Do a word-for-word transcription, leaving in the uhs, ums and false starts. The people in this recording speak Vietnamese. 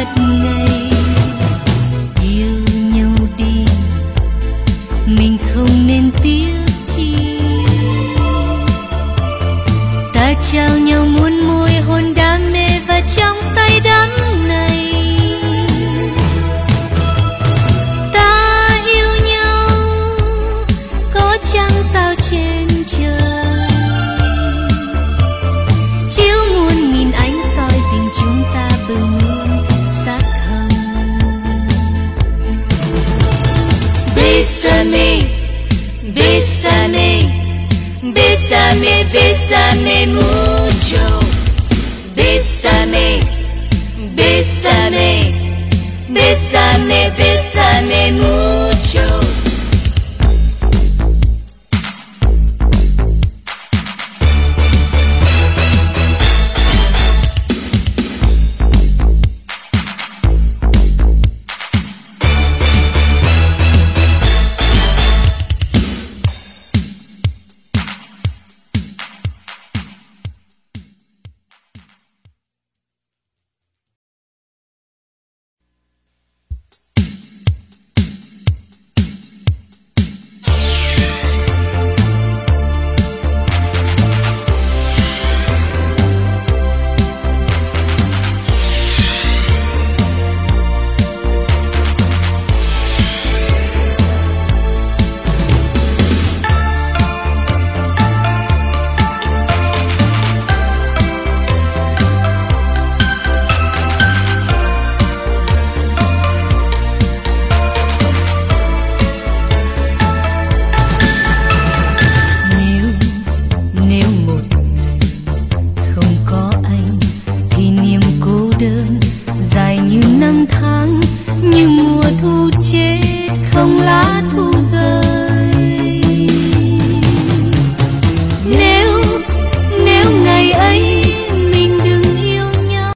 ngày. Yêu nhau đi, mình không nên tiếc chi. Ta trao nhau muôn môi hôn đam mê và trong say đắm này. Ta yêu nhau có chăng sao trên trời, chiếu muôn nghìn ánh soi tình chúng ta bừng luôn sắc hồng. Bésame, bésame, bésame, bésame mucho. Bésame, bésame, bésame, bésame mucho. Đơn